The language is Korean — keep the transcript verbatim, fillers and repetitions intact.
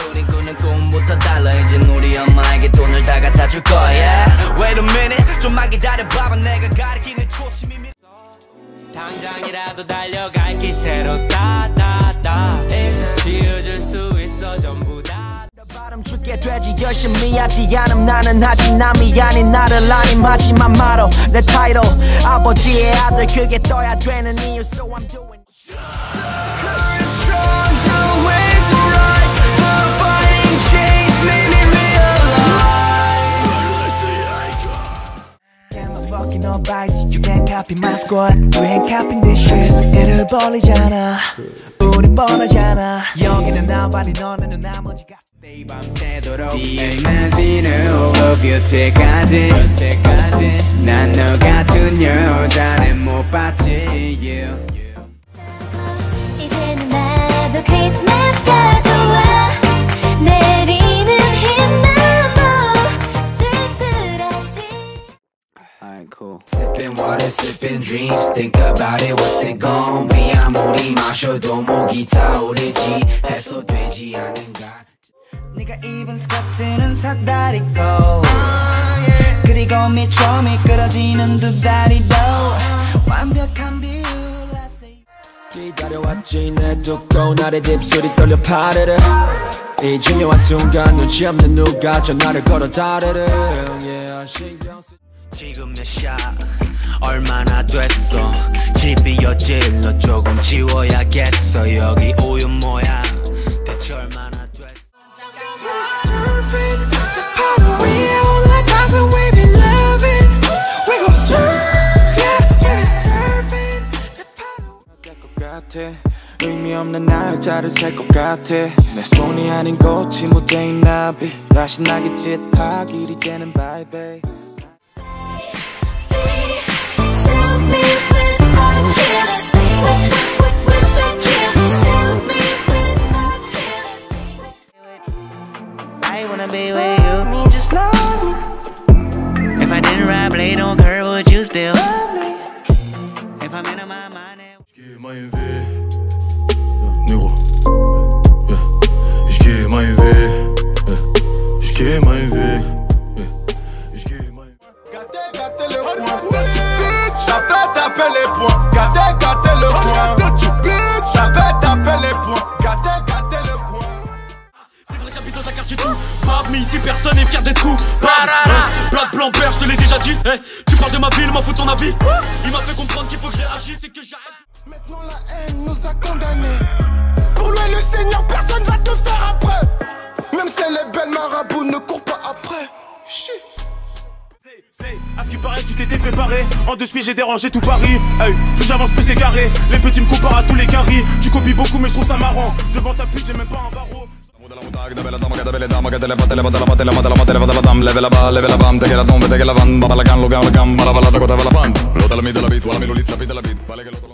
우린 꾸는 꿈부터 달라. 이젠 우리 엄마에게 돈을 다 갖다 줄 거야. Wait a minute 좀만 기다려봐봐. 내가 가리키는 초심이 당장이라도 달려갈 기세로 따따따 지어줄 수 있어 전부 다. 바람 죽게 되지 열심히 하지 않음. 나는 아직 남이 아닌 나를 안임하지만 말어. 내 타이틀 아버지의 아들 그게 떠야 되는 이유. So I'm doing no bias, you can't copy my squad. You ain't copying this shit. 애를 벌리잖아. 우리 뻔하잖아. 여기는 나발이 너는 나머지가 이 밤새도록 이만지는 love you 때까지 난 너 같은 여자는 못 봤지. 이제는 나도 크리스마스가 좋아. 내리는 흰나무 쓸쓸하지. Alright, cool. Sipping water, sipping dreams. Think about it, what's it gon' be? 아무리 마셔도 목이 타오르지 해소되지 않은가. 네가 입은 스커트는 사다리고 그리고 미쳐 미끄러지는 두 다리도 완벽한 뷰. 기다려왔지 내 두꺼운 날의 입술이 떨려 파르르. 이 중요한 순간 눈치 없는 누가 전화를 걸어 다르르. yeah, 신경 쓰 지금 몇 샷 얼마나 됐어. 집이 여질 너 조금 지워야겠어. 여기 오염 모양 대체 얼마나 됐어. 의미 없는 날짜를 셀 것 같아. 내 손이 아닌 꽃이 묻어있는 나비. 다시 나겠지 하길 이제는 bye babe. I wanna be with you. Me just love me. If I didn't ride blade on curve, would you still love me? If I'm in my mind. Ich gehe meinen Weg, ich gehe meinen Weg, ich gehe meinen Weg. Gâtez, gâtez le coin. J'appelle taper les points. Gâtez, gâtez le coin. J'appelle taper les points. Gâtez, gâtez le coin. C'est vrai que j'habite dans un quartier tout bab, mais ici personne est fier d'être coupable. Hein, plat blanc père, je te l'ai déjà dit. Hey, tu parles de ma ville, m'en fous ton avis. Il m'a fait comprendre qu'il faut que je réagisse et que j'arrête. Maintenant la haine nous a condamnés. Pour louer le Seigneur, personne va te faire après. Même si les belles marabouts ne courent pas après. Shit. À ce qui paraît, tu t'étais préparé. En deux spies, j'ai dérangé tout Paris. Hey, plus j'avance, plus c'est carré. Les petits me comparent à tous les caries. Tu copies beaucoup, mais je trouve ça marrant. Devant ta pute, j'ai même pas un barreau. Level up,